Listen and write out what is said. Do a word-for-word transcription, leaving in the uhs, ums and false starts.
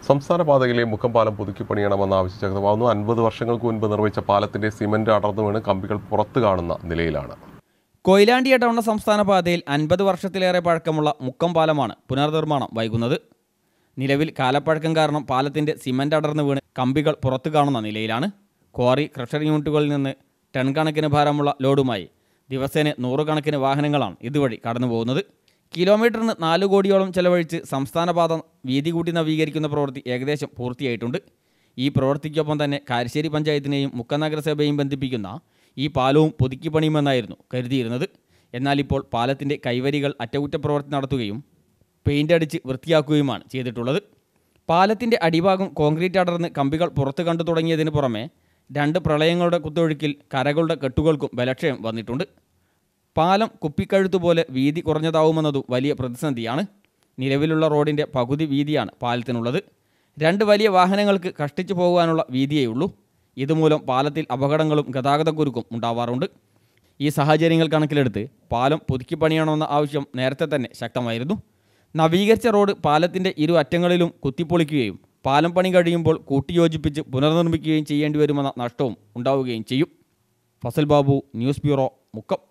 സംസ്ഥാന പാതയിലെ മുക്കം പാലം പുതുക്കി പണിയണമെന്ന് ആവശ്യം ശക്തമാകുന്നു. അൻപത് വർഷങ്ങൾക്ക് മുൻപ് നിർമ്മിച്ച പാലത്തിന്റെ സിമന്റ് അടർന്നു വീണ് കമ്പികൾ പുറത്തു കാണുന്ന നിലയിലാണ്. കൊയിലാണ്ടി ഇടവണ്ണ സംസ്ഥാന പാതയിൽ അൻപത് വർഷത്തിലേറെ പഴക്കമുള്ള മുക്കം പാലമാണ് പുനർനിർമ്മാണം വൈകുന്നത്. നിലവിൽ കാലപ്പഴക്കം കാരണം പാലത്തിന്റെ സിമന്റ് അടർന്നു വീണ് കമ്പികൾ പുറത്തു കാണുന്ന നിലയിലാണ്. ക്വാറി ക്രഷർ യൂണിറ്റുകളിൽ നിന്ന് ടൺ കണക്കിന് ഭാരമുള്ള ലോഡുമായി ദിവസേന നൂറുകണക്കിന് വാഹനങ്ങളാണ് ഇതുവഴി കടന്നുപോകുന്നത്. കിലോമീറ്ററിന് നാലു കോടിയോളം ചെലവഴിച്ച് സംസ്ഥാനപാത വീതി കൂട്ടി നവീകരിക്കുന്ന പ്രവൃത്തി ഏകദേശം പൂർത്തിയായിട്ടുണ്ട്. ഈ പ്രവൃത്തിക്കൊപ്പം തന്നെ കാരശ്ശേരി പഞ്ചായത്തിനെയും മുക്കം നഗരസഭയും ബന്ധിപ്പിക്കുന്ന ഈ പാലവും പുതുക്കി പണിയുമെന്നായിരുന്നു കരുതിയിരുന്നത്. എന്നാൽ ഇപ്പോൾ പാലത്തിൻ്റെ കൈവരികൾ അറ്റകുറ്റപ്രവൃത്തി നടത്തുകയും പെയിൻ്റ് അടിച്ച് വൃത്തിയാക്കുകയുമാണ് ചെയ്തിട്ടുള്ളത്. പാലത്തിൻ്റെ അടിഭാഗം കോൺക്രീറ്റ് അടർന്ന് കമ്പികൾ പുറത്തു കണ്ടു തുടങ്ങിയതിന് പുറമെ രണ്ട് പ്രളയങ്ങളുടെ കുത്തൊഴുക്കിൽ കരകളുടെ കെട്ടുകൾക്കും ബലക്ഷയം വന്നിട്ടുണ്ട്. പാലം കുപ്പിക്കഴുത്തുപോലെ വീതി കുറഞ്ഞതാവുമെന്നതും വലിയ പ്രതിസന്ധിയാണ്. നിലവിലുള്ള റോഡിൻ്റെ പകുതി വീതിയാണ് പാലത്തിനുള്ളത്. രണ്ട് വലിയ വാഹനങ്ങൾക്ക് കഷ്ടിച്ചു പോകുവാനുള്ള വീതിയേയുള്ളൂ. ഇതുമൂലം പാലത്തിൽ അപകടങ്ങളും ഗതാഗതക്കുരുക്കും ഉണ്ടാവാറുണ്ട്. ഈ സാഹചര്യങ്ങൾ കണക്കിലെടുത്ത് പാലം പുതുക്കി പണിയണമെന്ന ആവശ്യം നേരത്തെ തന്നെ ശക്തമായിരുന്നു. നവീകരിച്ച റോഡ് പാലത്തിൻ്റെ ഇരു അറ്റങ്ങളിലും കുത്തിപ്പൊളിക്കുകയും പാലം പണി കഴിയുമ്പോൾ കൂട്ടിയോജിപ്പിച്ച് പുനർനിർമ്മിക്കുകയും ചെയ്യേണ്ടി വരുമെന്ന നഷ്ടവും ഉണ്ടാവുകയും ചെയ്യും. Fasal Babu, news bureau, Mukkam.